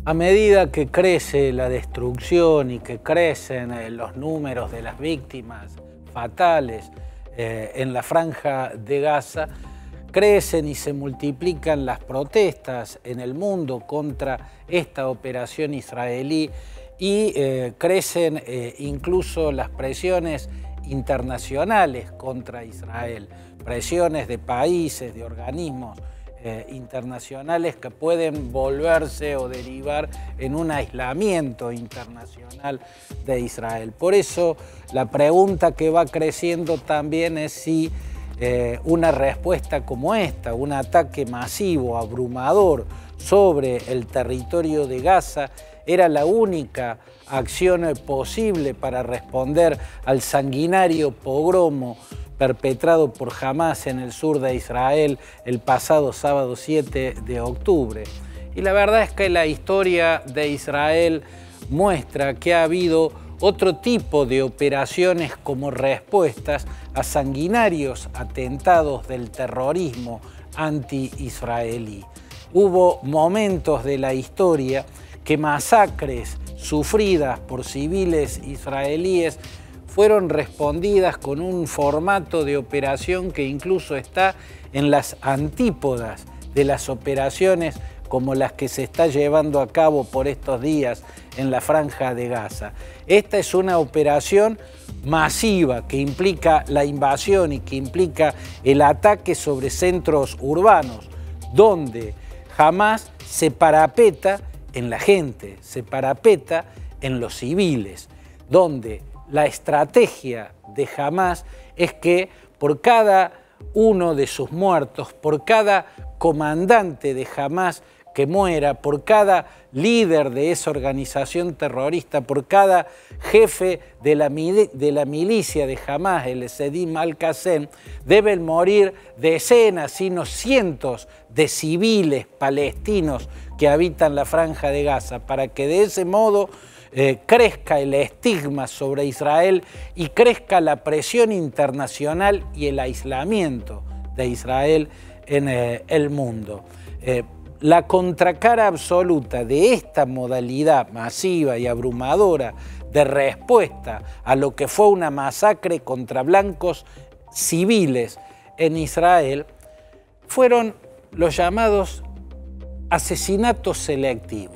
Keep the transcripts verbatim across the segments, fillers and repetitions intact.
A medida que crece la destrucción y que crecen eh, los números de las víctimas fatales eh, en la Franja de Gaza, crecen y se multiplican las protestas en el mundo contra esta operación israelí y eh, crecen eh, incluso las presiones internacionales contra Israel, presiones de países, de organismos Eh, internacionales que pueden volverse o derivar en un aislamiento internacional de Israel. Por eso la pregunta que va creciendo también es si eh, una respuesta como esta, un ataque masivo, abrumador sobre el territorio de Gaza, era la única acción posible para responder al sanguinario pogromo perpetrado por Hamás en el sur de Israel el pasado sábado siete de octubre. Y la verdad es que la historia de Israel muestra que ha habido otro tipo de operaciones como respuestas a sanguinarios atentados del terrorismo anti-israelí. Hubo momentos de la historia que masacres sufridas por civiles israelíes fueron respondidas con un formato de operación que incluso está en las antípodas de las operaciones como las que se está llevando a cabo por estos días en la Franja de Gaza. Esta es una operación masiva que implica la invasión y que implica el ataque sobre centros urbanos, donde Hamás se parapeta en la gente, se parapeta en los civiles, donde la estrategia de Hamás es que por cada uno de sus muertos, por cada comandante de Hamás que muera, por cada líder de esa organización terrorista, por cada jefe de la, de la milicia de Hamás, el Sedim al-Qassem, deben morir decenas, sino cientos de civiles palestinos que habitan la Franja de Gaza, para que de ese modo Eh, crezca el estigma sobre Israel y crezca la presión internacional y el aislamiento de Israel en eh, el mundo. Eh, la contracara absoluta de esta modalidad masiva y abrumadora de respuesta a lo que fue una masacre contra blancos civiles en Israel fueron los llamados asesinatos selectivos.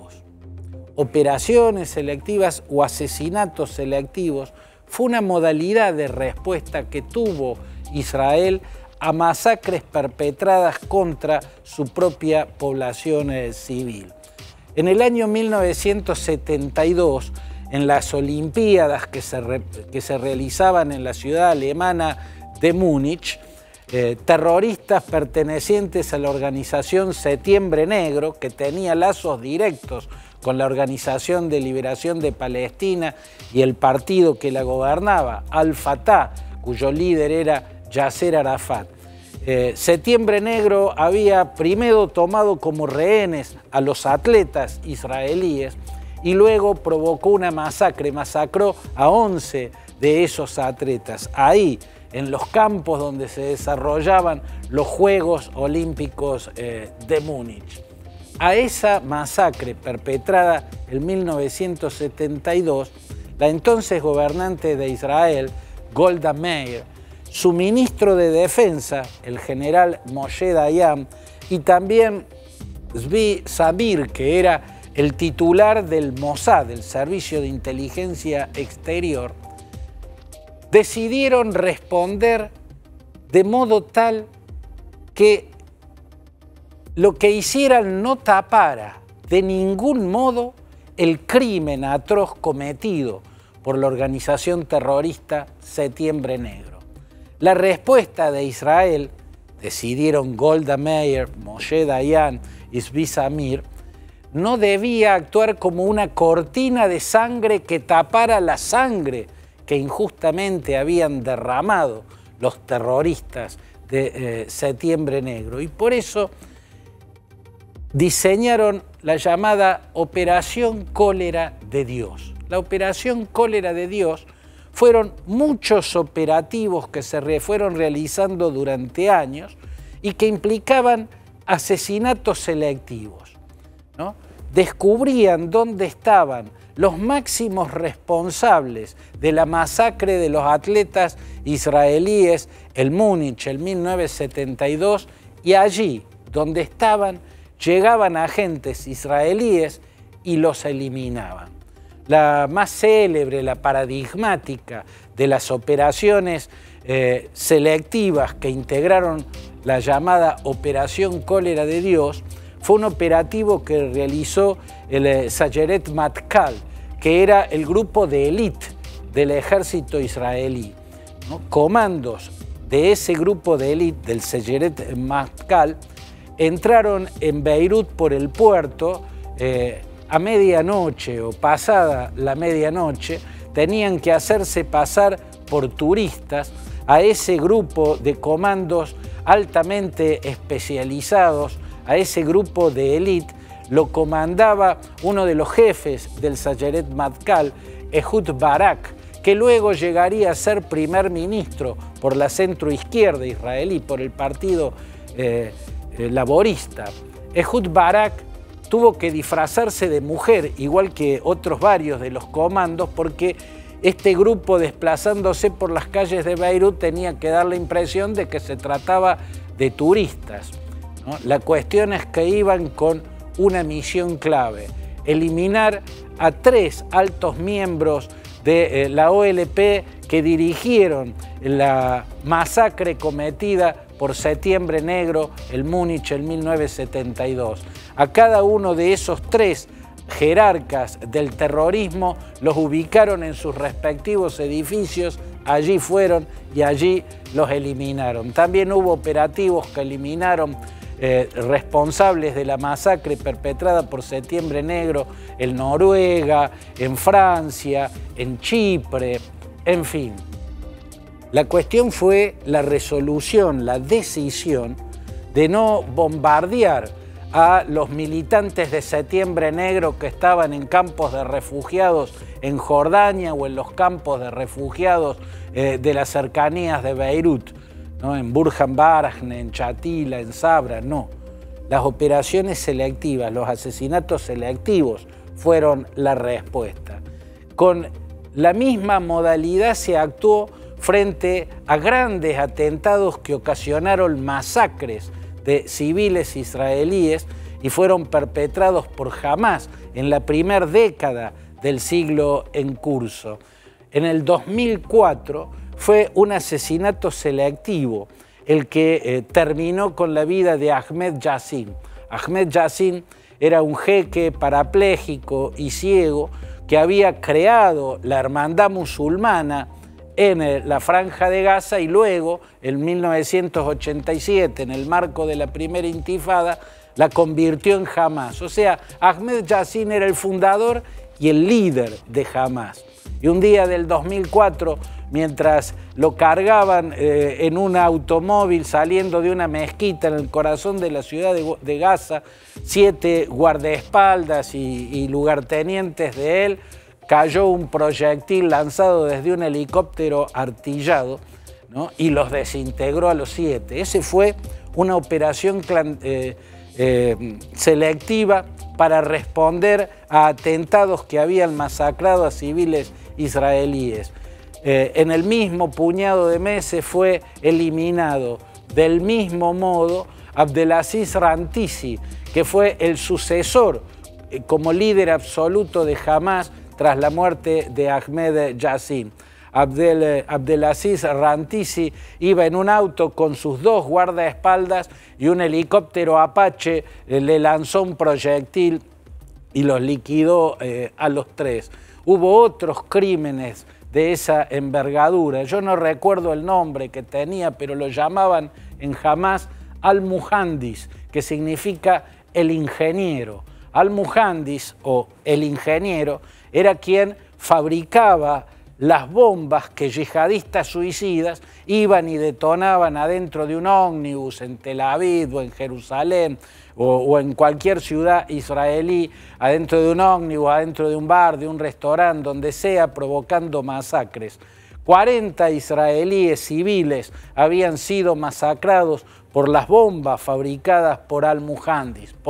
Operaciones selectivas o asesinatos selectivos fue una modalidad de respuesta que tuvo Israel a masacres perpetradas contra su propia población civil. En el año mil novecientos setenta y dos, en las Olimpiadas que se, re, que se realizaban en la ciudad alemana de Múnich, eh, terroristas pertenecientes a la organización Septiembre Negro, que tenía lazos directos con la Organización de Liberación de Palestina y el partido que la gobernaba, Al-Fatah, cuyo líder era Yasser Arafat. Eh, Septiembre Negro había primero tomado como rehenes a los atletas israelíes y luego provocó una masacre, masacró a once de esos atletas, ahí en los campos donde se desarrollaban los Juegos Olímpicos eh, de Múnich. A esa masacre perpetrada en mil novecientos setenta y dos, la entonces gobernante de Israel, Golda Meir, su ministro de Defensa, el general Moshe Dayan, y también Zvi Zamir, que era el titular del Mossad, del Servicio de Inteligencia Exterior, decidieron responder de modo tal que lo que hicieran no tapara de ningún modo el crimen atroz cometido por la organización terrorista Septiembre Negro. La respuesta de Israel, decidieron Golda Meir, Moshe Dayan y Zvi Zamir, no debía actuar como una cortina de sangre que tapara la sangre que injustamente habían derramado los terroristas de eh, Septiembre Negro. Y por eso diseñaron la llamada Operación Cólera de Dios. La Operación Cólera de Dios fueron muchos operativos que se re, fueron realizando durante años y que implicaban asesinatos selectivos, ¿no? descubrían dónde estaban los máximos responsables de la masacre de los atletas israelíes, el Múnich, en mil novecientos setenta y dos, y allí, donde estaban, llegaban agentes israelíes y los eliminaban. La más célebre, la paradigmática de las operaciones eh, selectivas que integraron la llamada Operación Cólera de Dios, fue un operativo que realizó el eh, Sayeret Matkal, que era el grupo de élite del ejército israelí, ¿no? Comandos de ese grupo de élite, del Sayeret Matkal, entraron en Beirut por el puerto eh, a medianoche o pasada la medianoche. Tenían que hacerse pasar por turistas a ese grupo de comandos altamente especializados, a ese grupo de élite. Lo comandaba uno de los jefes del Sayeret Matkal, Ehud Barak, que luego llegaría a ser primer ministro por la centroizquierda israelí, por el partido eh, eh, laborista. Ehud Barak tuvo que disfrazarse de mujer, igual que otros varios de los comandos, porque este grupo, desplazándose por las calles de Beirut, tenía que dar la impresión de que se trataba de turistas, ¿no? La cuestión es que iban con una misión clave: eliminar a tres altos miembros de eh, la O L P que dirigieron la masacre cometida por Septiembre Negro, el Múnich, en mil novecientos setenta y dos. A cada uno de esos tres jerarcas del terrorismo los ubicaron en sus respectivos edificios, allí fueron y allí los eliminaron. También hubo operativos que eliminaron eh, responsables de la masacre perpetrada por Septiembre Negro en Noruega, en Francia, en Chipre, en fin. La cuestión fue la resolución, la decisión de no bombardear a los militantes de Septiembre Negro que estaban en campos de refugiados en Jordania o en los campos de refugiados eh, de las cercanías de Beirut, ¿no? En Burj Barahne, en Chatila, en Sabra, no. Las operaciones selectivas, los asesinatos selectivos fueron la respuesta. Con la misma modalidad se actuó frente a grandes atentados que ocasionaron masacres de civiles israelíes y fueron perpetrados por Hamás en la primera década del siglo en curso. En el dos mil cuatro fue un asesinato selectivo el que eh, terminó con la vida de Ahmed Yassin. Ahmed Yassin era un jeque parapléjico y ciego que había creado la hermandad musulmana en la Franja de Gaza y luego, en mil novecientos ochenta y siete, en el marco de la primera intifada, la convirtió en Hamás. O sea, Ahmed Yassin era el fundador y el líder de Hamás. Y un día del dos mil cuatro, mientras lo cargaban eh, en un automóvil saliendo de una mezquita en el corazón de la ciudad de, de Gaza, siete guardaespaldas y, y lugartenientes de él, cayó un proyectil lanzado desde un helicóptero artillado, ¿no? Y los desintegró a los siete. Esa fue una operación eh, eh, selectiva para responder a atentados que habían masacrado a civiles israelíes. Eh, en el mismo puñado de meses fue eliminado del mismo modo Abdelaziz Rantisi, que fue el sucesor eh, como líder absoluto de Hamás tras la muerte de Ahmed Yassin. Abdel, Abdelaziz Rantisi iba en un auto con sus dos guardaespaldas y un helicóptero Apache eh, le lanzó un proyectil y los liquidó eh, a los tres. Hubo otros crímenes de esa envergadura. Yo no recuerdo el nombre que tenía, pero lo llamaban en Hamás al-Muhandis, que significa el ingeniero. Al-Muhandis, o el ingeniero, era quien fabricaba las bombas que yihadistas suicidas iban y detonaban adentro de un ómnibus en Tel Aviv o en Jerusalén o, o en cualquier ciudad israelí, adentro de un ómnibus, adentro de un bar, de un restaurante, donde sea, provocando masacres. cuarenta israelíes civiles habían sido masacrados por las bombas fabricadas por Al-Muhandis, por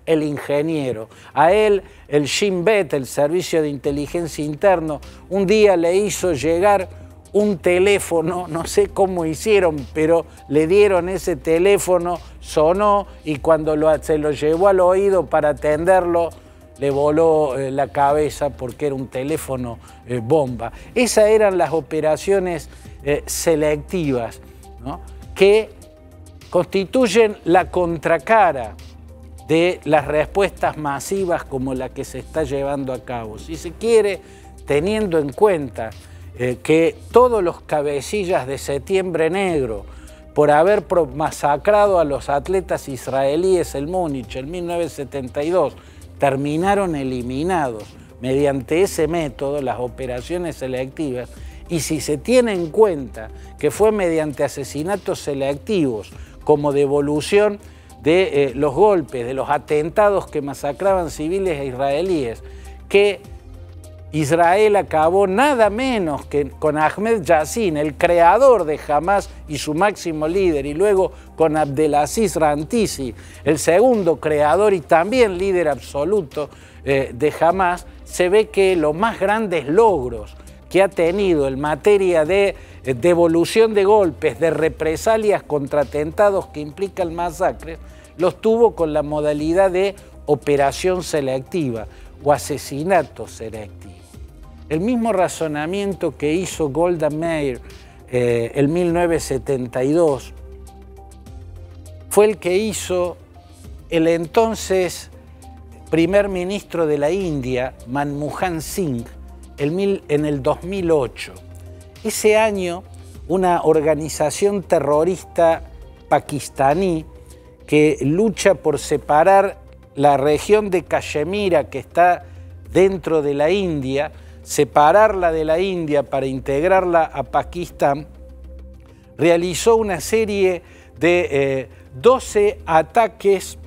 el ingeniero. A él, el Shin Bet, el Servicio de Inteligencia Interno, un día le hizo llegar un teléfono, no sé cómo hicieron, pero le dieron ese teléfono, sonó y cuando lo, se lo llevó al oído para atenderlo, le voló eh, la cabeza porque era un teléfono eh, bomba. Esas eran las operaciones eh, selectivas, ¿no?, que constituyen la contracara de las respuestas masivas como la que se está llevando a cabo. Si se quiere, teniendo en cuenta eh, que todos los cabecillas de Septiembre Negro, por haber masacrado a los atletas israelíes en Múnich en mil novecientos setenta y dos, terminaron eliminados mediante ese método, las operaciones selectivas, y si se tiene en cuenta que fue mediante asesinatos selectivos como devolución de eh, los golpes, de los atentados que masacraban civiles israelíes, que Israel acabó nada menos que con Ahmed Yassin, el creador de Hamás y su máximo líder, y luego con Abdelaziz Rantisi, el segundo creador y también líder absoluto eh, de Hamás, se ve que los más grandes logros que ha tenido en materia de eh, devolución de golpes, de represalias contra atentados que implican masacres, los tuvo con la modalidad de operación selectiva o asesinato selectivo. El mismo razonamiento que hizo Golda Meir eh, en mil novecientos setenta y dos fue el que hizo el entonces primer ministro de la India, Manmohan Singh, en el dos mil ocho. Ese año, una organización terrorista pakistaní que lucha por separar la región de Cachemira, que está dentro de la India, separarla de la India para integrarla a Pakistán, realizó una serie de eh, doce ataques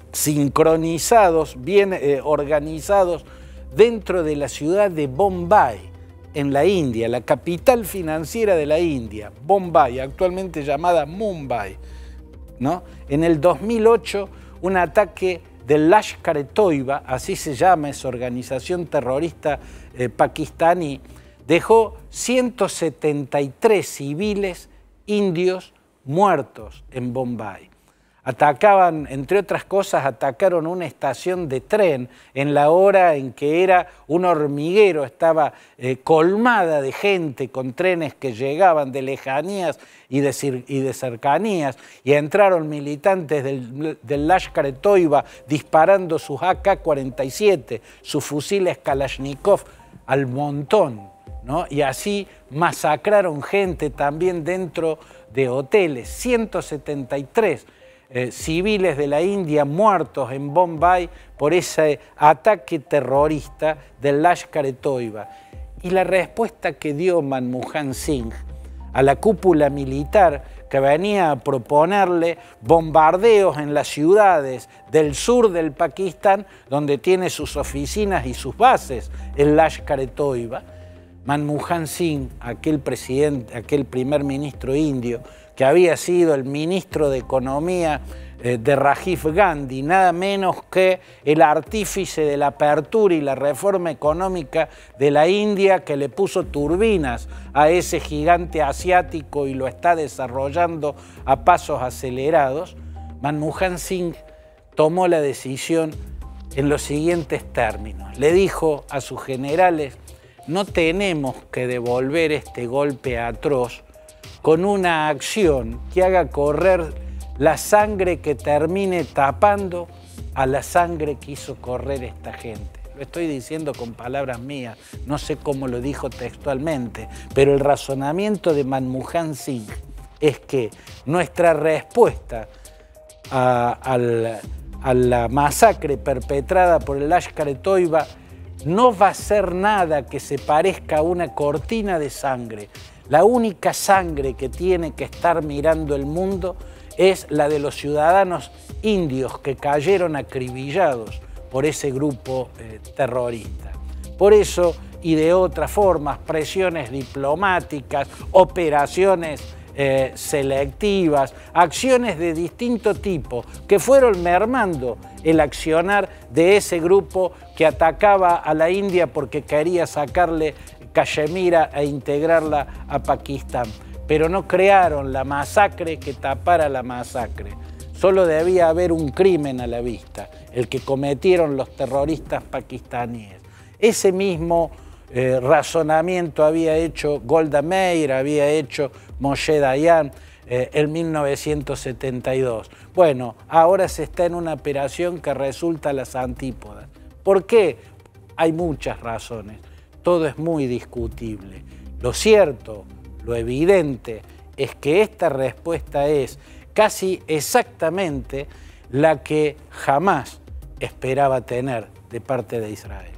sincronizados, bien eh, organizados, dentro de la ciudad de Bombay, en la India, la capital financiera de la India, Bombay, actualmente llamada Mumbai, ¿no? En el dos mil ocho, un ataque del Lashkar-e-Toiba, así se llama esa organización terrorista eh, pakistaní, dejó ciento setenta y tres civiles indios muertos en Bombay. Atacaban, entre otras cosas, atacaron una estación de tren en la hora en que era un hormiguero, estaba eh, colmada de gente con trenes que llegaban de lejanías y de, y de cercanías, y entraron militantes del, del Lashkar-e-Toiba disparando sus A K cuarenta y siete, sus fusiles Kalashnikov al montón, ¿no? Y así masacraron gente también dentro de hoteles, ciento setenta y tres Eh, civiles de la India muertos en Bombay por ese ataque terrorista del Lashkar-e-Toiba. Y la respuesta que dio Manmohan Singh a la cúpula militar que venía a proponerle bombardeos en las ciudades del sur del Pakistán, donde tiene sus oficinas y sus bases el Lashkar-e-Toiba, Manmohan Singh, aquel presidente, aquel primer ministro indio, que había sido el ministro de Economía eh, de Rajiv Gandhi, nada menos que el artífice de la apertura y la reforma económica de la India, que le puso turbinas a ese gigante asiático y lo está desarrollando a pasos acelerados. Manmohan Singh tomó la decisión en los siguientes términos. Le dijo a sus generales: no tenemos que devolver este golpe atroz con una acción que haga correr la sangre que termine tapando a la sangre que hizo correr esta gente. Lo estoy diciendo con palabras mías, no sé cómo lo dijo textualmente, pero el razonamiento de Manmohan Singh es que nuestra respuesta a, a, a la masacre perpetrada por el Lashkar-e-Toiba no va a ser nada que se parezca a una cortina de sangre. La única sangre que tiene que estar mirando el mundo es la de los ciudadanos indios que cayeron acribillados por ese grupo eh, terrorista. Por eso, y de otras formas, presiones diplomáticas, operaciones eh, selectivas, acciones de distinto tipo que fueron mermando el accionar de ese grupo que atacaba a la India porque quería sacarle Cachemira e integrarla a Pakistán. Pero no crearon la masacre que tapara la masacre. Solo debía haber un crimen a la vista, el que cometieron los terroristas pakistaníes. Ese mismo eh, razonamiento había hecho Golda Meir, había hecho Moshe Dayan eh, en mil novecientos setenta y dos. Bueno, ahora se está en una operación que resulta a las antípodas. ¿Por qué? Hay muchas razones. Todo es muy discutible. Lo cierto, lo evidente, es que esta respuesta es casi exactamente la que jamás esperaba tener de parte de Israel.